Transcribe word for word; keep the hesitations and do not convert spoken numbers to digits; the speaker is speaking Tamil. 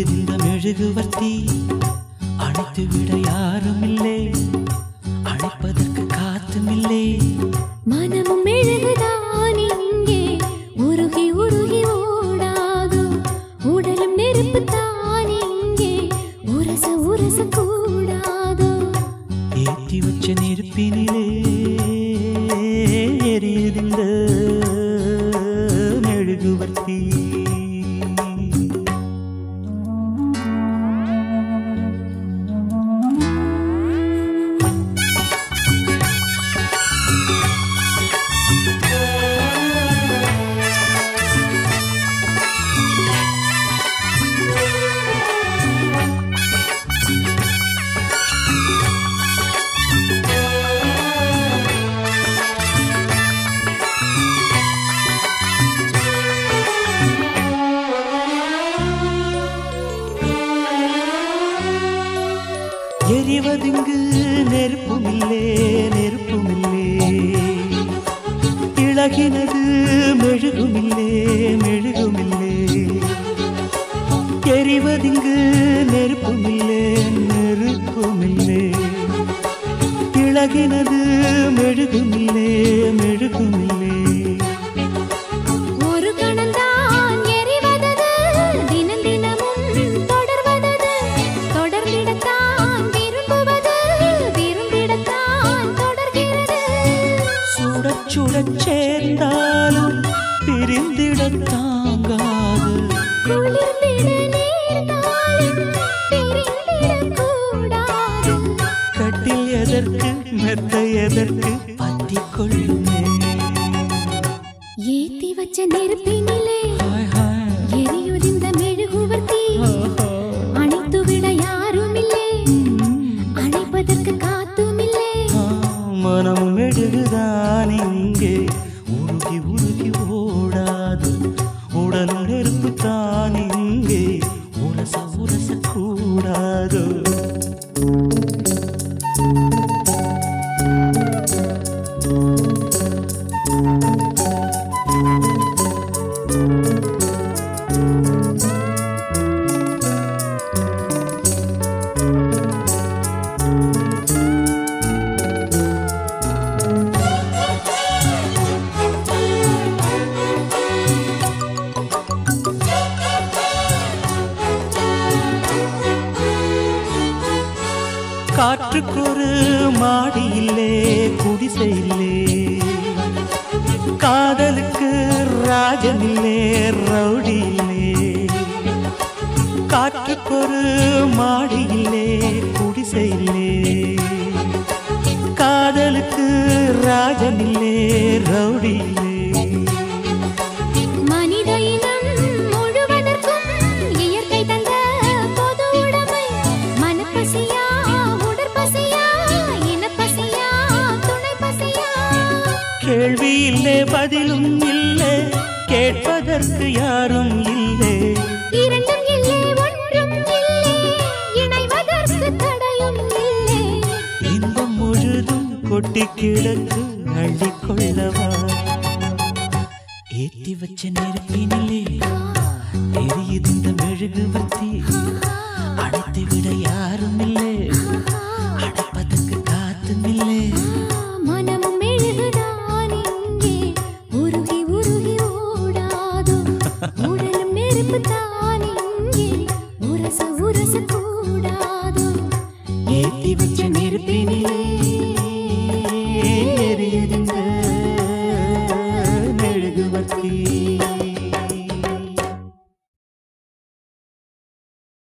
எரியுது இந்த மெழுகுவர்த்தி அணைத்து விட யாரும் இல்லை அணைப்பதற்கு காத்தும் இல்லை மனமும் மெழுகுதான் இங்கே உருகி உருகி ஓடாதோ உடலும் நெருப்பு தான் இங்கே உரச உரச கூடாதோ ஏற்றி வச்ச நெருப்பினிலே எரியுது இந்த மெழுகுவர்த்தி எரிவதுங்கு நெருப்புமில்லே நெருப்புமில்லே இழகினது மெழுகுமில்லே மெழுகுமில்லே எரிவதுங்கு நெருப்புமில்லே நெருப்புமில்லே இழகினது மெழுகுமில்லே மெழுகுமில்லே சுடச் சேர்ந்தாலும் பிரிந்திடத் தாங்காது கட்டில் எதற்கு மெத்தை எதற்கு பத்திக் கொள்ளுமே ஏத்தி வச்ச நெருப்பினிலே எரியுதிந்த மெழுகுவர்த்தி அணைத்து விட யாரும் இல்லை அணைப்பதற்கு காத்தும் இல்லை மனம் மெழுகுதான் இங்கே உருகி உருகி ஓடாது உடலும் நெருப்பு தான் இங்கே உரச உரச கூடாது காற்றுக்கொரு மாடி இல்லே குடிசை இல்லே காதலுக்கு ராஜன் இல்லே ரவுடி இல்லே காற்றுக்கொரு மாடி இல்லே குடிசை இல்லே காதலுக்கு ராஜன் இல்லே ரவுடி இல்லே கேள்வி இல்லை பதிலும் இல்லை கேட்பதற்கு யாரும் இல்லை இரண்டும் இல்லை ஒன்றும் இல்லை இணைவதற்கு தடையும் இல்லை இன்பம் முழுதும் கொட்டி கிடக்கு அள்ளிக்கொள்ளவா ஏற்றி வச்ச நெருப்பினிலே எரியுது இந்த மெழுகுவர்த்தி அணைத்து விட யாரும் இல்லை அடைப்பதற்கு காத்தும் இல்லை மனமும் மெழுகுதான் இங்கே உருகி உருகி ஓடாதோ உடலும் நெருப்பு தான் இங்கே உரச உரச கூடாதோ ஏற்றி வச்ச நெருப்பினிலே